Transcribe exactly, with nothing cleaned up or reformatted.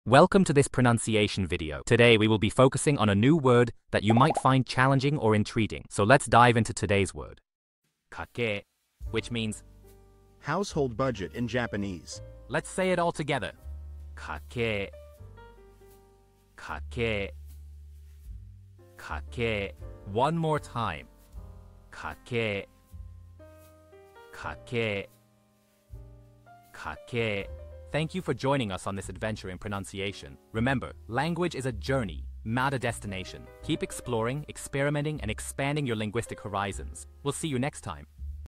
Welcome to this pronunciation video. Today we will be focusing on a new word that you might find challenging or intriguing. So let's dive into today's word. Kakei, which means household budget in Japanese. Let's say it all together. Kakei. Kakei. Kakei. One more time. Kakei. Kakei. Kakei. Thank you for joining us on this adventure in pronunciation. Remember, language is a journey, not a destination. Keep exploring, experimenting, and expanding your linguistic horizons. We'll see you next time.